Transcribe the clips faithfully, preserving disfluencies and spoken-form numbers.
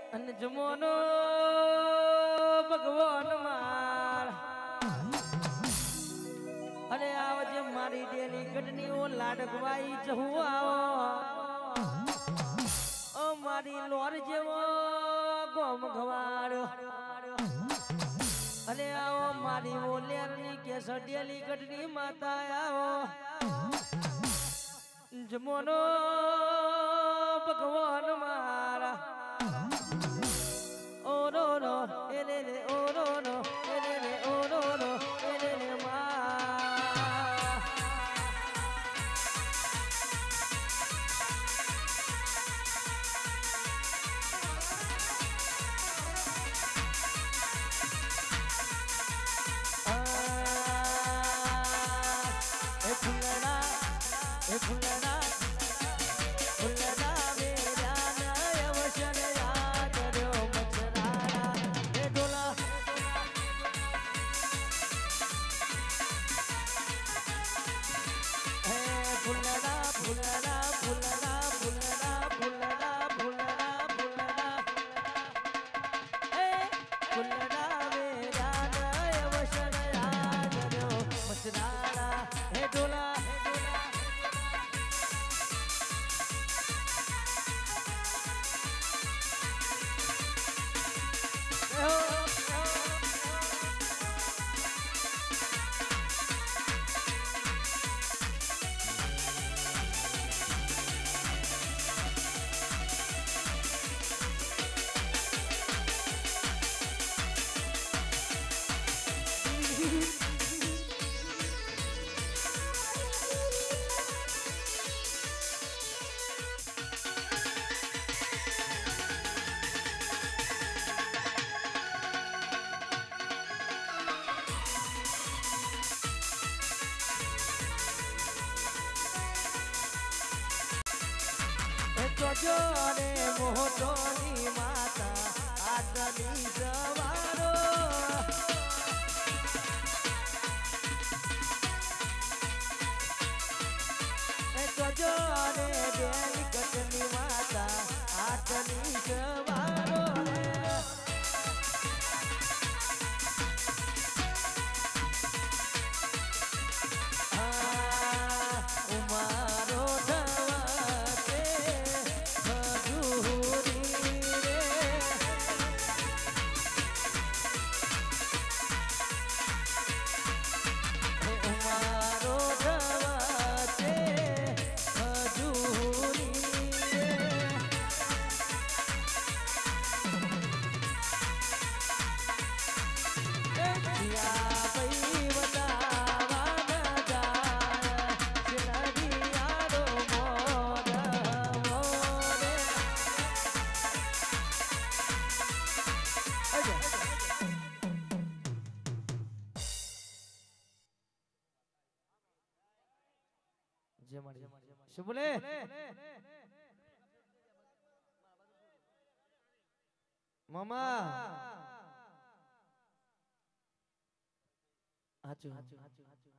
અને જમોનો ભગવાન માર અરે આવજે મારી દેની ગઢનીઓ લાડકવાઈ જહું આવો ઓ મારી લોર જેવો ગોમ ગવાડ અરે આવો મારી ઓલેરની કેસડિયાલી ગઢની માતા આવો જમોનો ભગવાન મારા ઓરો રો એલે રે ઓરો રો એલે રે ઓરો રો એલે રે મા એ ફૂલડા એ ફૂલડા जो रे मोहटोनी माता आदनी जवारो जो रे देली गटनी माता आदनी जवारो उमारो શું બોલે મામા હાચું હાચું હાચું હાચું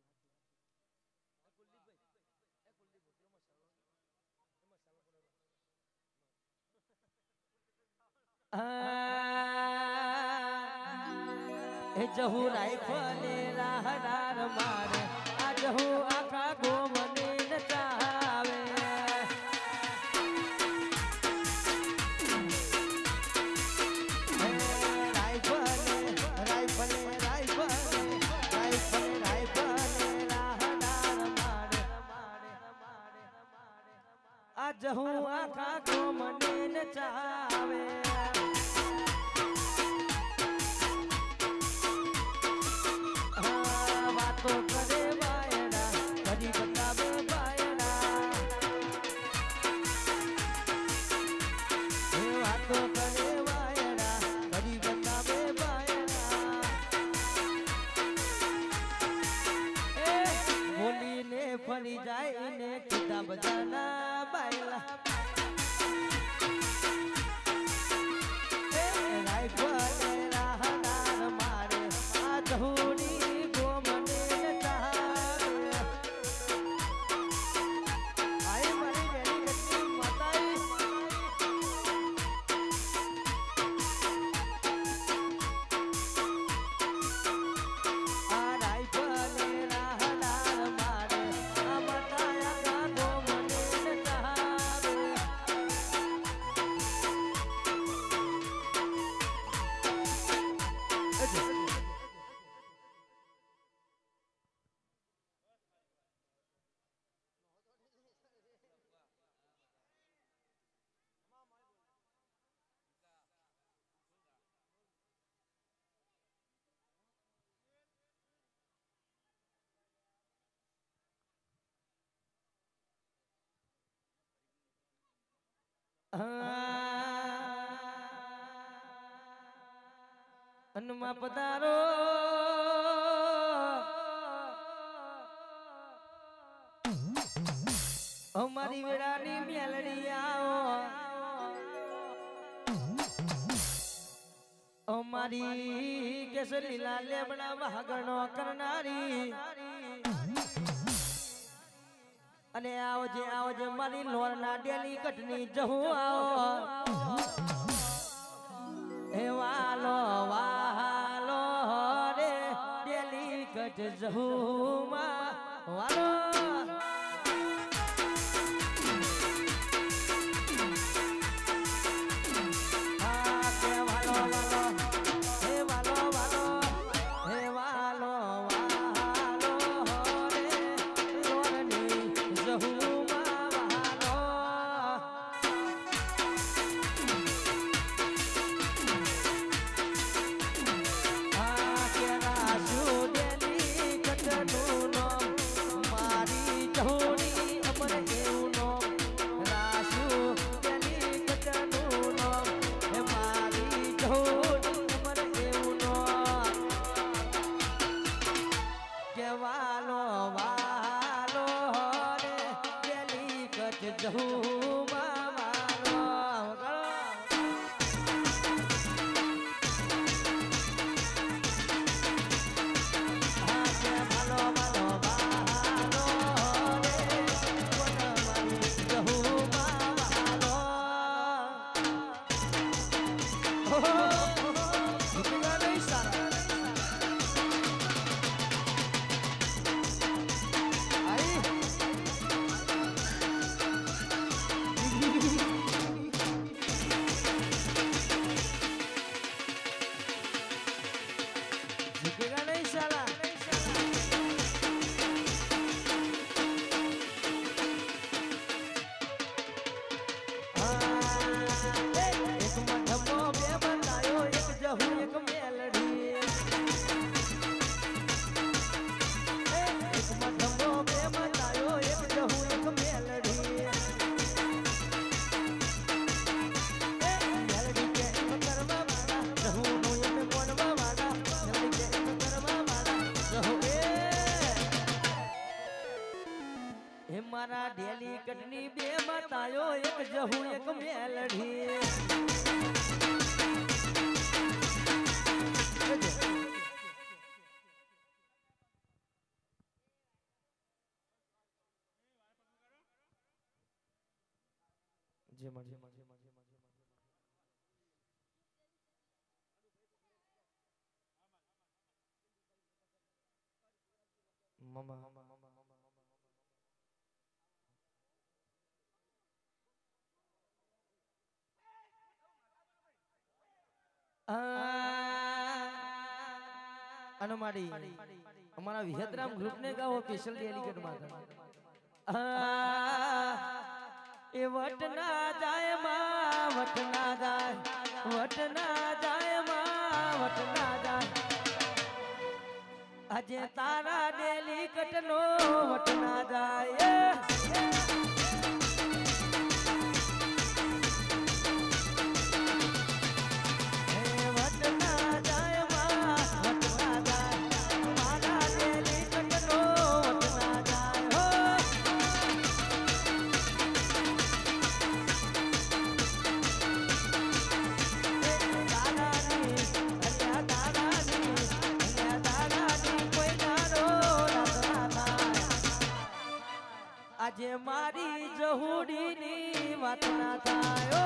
એ જહુ રાઈફલે રાહડાર મારે આ જહુ આખા ગોમને નચાવે રાઈફલે રાઈફલે રાઈફલે રાઈફલે રાઈફલે રાહડાર મારે આ જહુ આખા ગોમને નચાવે तो करे बायना कदी बतावे बायना हे वातो करे बायना कदी बतावे बायना ए बोली ने फरी जाए इने किताब जाना बायला અન્નમાં પધારો અમારી વેળાની મેલડી આવો અમારી કેસર લીલા લેબડા વાગણો કરનારી અને આવજે આવજે મારી લોરના ડેલી કટની જહું આવો હે વાલો વાલો રે ડેલી કટ જહું માં વાલો મારા ડેલી કટની બે માતાયો એક જહુ એક મેલડી જે માં જે માં જે માં જે માં જે માં મમા મમા મમા અનમાડી અમારા વિહતરામ ગ્રુપ ને ગાવો સ્પેશિયલ ડેલિકેટ માં એ વટના જાય માં વટના જાય વટના જાય માં વટના જાય આજે તારા ડેલિકેટ નો વટના જાય આજે મારી જહુડી ની વાત ના થાય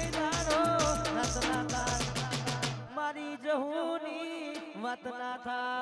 મારી જહુની વાત ના થાય